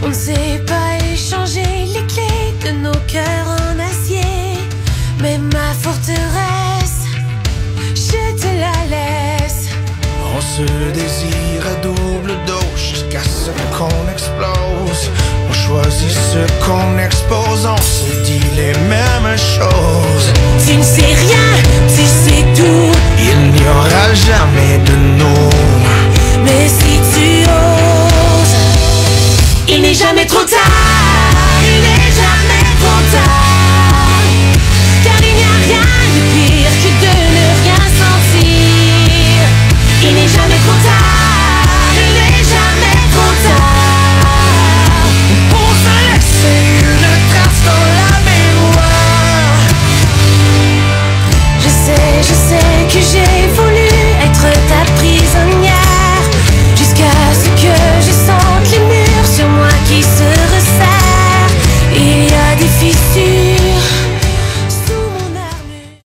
On ne sait pas échanger les clés de nos cœurs en acier. Mais ma forteresse, je te la laisse. On se désire à double dose jusqu'à ce qu'on explose. On choisit ce qu'on expose, on se dit les mêmes choses. Tu ne sais rien, tu sais tout. Il n'y aura jamais